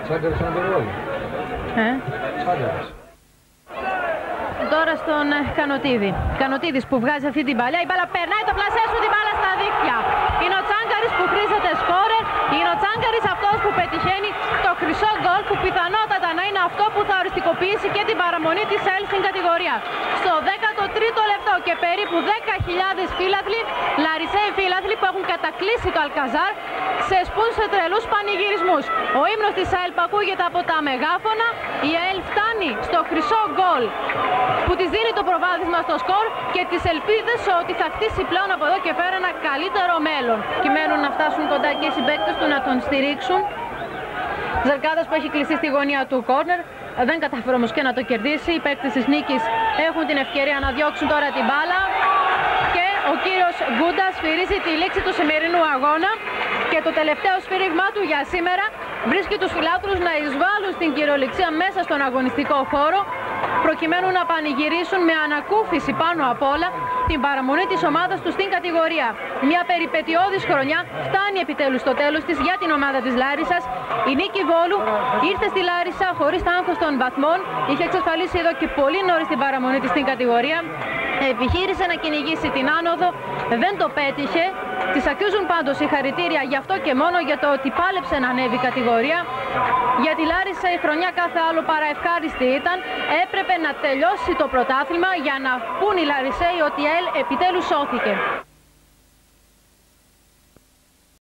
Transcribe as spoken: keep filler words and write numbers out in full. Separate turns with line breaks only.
Τσάγκαρης είναι το ρόλο.
Ε.
Τσάγκαρης.
Τώρα στον Κανοτίδη. Κανοτίδης που βγάζει αυτή την παλιά. Η μπάλα περνάει το πλασέ σου, την μπάλα στα δίχτυα. Είναι ο Τσάγκαρης που χρήζεται σκόρερ. Είναι ο Τσάγκαρης αυτός που πετυχαίνει το χρυσό γκολ που πιθανότατα να είναι αυτό που θα οριστικοποιήσει και την παραμονή της ΕΛ στην κατηγορία. Στο δέκατο τρίτο λεπτό και περίπου δέκα χιλιάδες φίλαθλοι, Λαρισαίοι φίλαθλοι που έχουν κατακλείσει το Αλκαζάρ, ξεσπούν σε τρελούς πανηγυρισμούς. Ο ύμνος της ΑΕΛ ακούγεται από τα μεγάφωνα. Η ΑΕΛ φτάνει στο χρυσό γκολ που της δίνει το προβάδισμα στο σκορ και τις ελπίδες ότι θα χτίσει πλέον από εδώ και πέρα ένα καλύτερο μέλλον. Κειμένουν να φτάσουν κοντά και οι συμπαίκτες του να τον στηρίξουν. Ζαρκάδας που έχει κλειστεί στη γωνία του κόρνερ, δεν κατάφερε όμως και να το κερδίσει. Οι παίκτες της νίκης έχουν την ευκαιρία να διώξουν τώρα την μπάλα. Και ο κύριος Γκούντας σφυρίζει τη λήξη του σημερινού αγώνα. Και το τελευταίο σφύριγμά του για σήμερα βρίσκει τους φιλάθλους να εισβάλλουν στην κυριολεξία μέσα στον αγωνιστικό χώρο, προκειμένου να πανηγυρίσουν με ανακούφιση πάνω απ' όλα την παραμονή της ομάδας του στην κατηγορία. Μια περιπετειώδης χρονιά φτάνει επιτέλους στο τέλος της για την ομάδα της Λάρισσας. Η νίκη Βόλου ήρθε στη Λάρισα χωρίς τα άγχος των βαθμών. Είχε εξασφαλίσει εδώ και πολύ νωρίς την παραμονή της στην κατηγορία. Επιχείρησε να κυνηγήσει την άνοδο, δεν το πέτυχε. Της ακούσουν πάντως συγχαρητήρια γι' αυτό και μόνο, για το ότι πάλεψε να ανέβει η κατηγορία. Για τη Λάρισα η χρονιά κάθε άλλο παρά ευχάριστη ήταν. Έπρεπε να τελειώσει το πρωτάθλημα για να πούν οι Λαρισαίοι ότι η ΕΛ επιτέλους σώθηκε.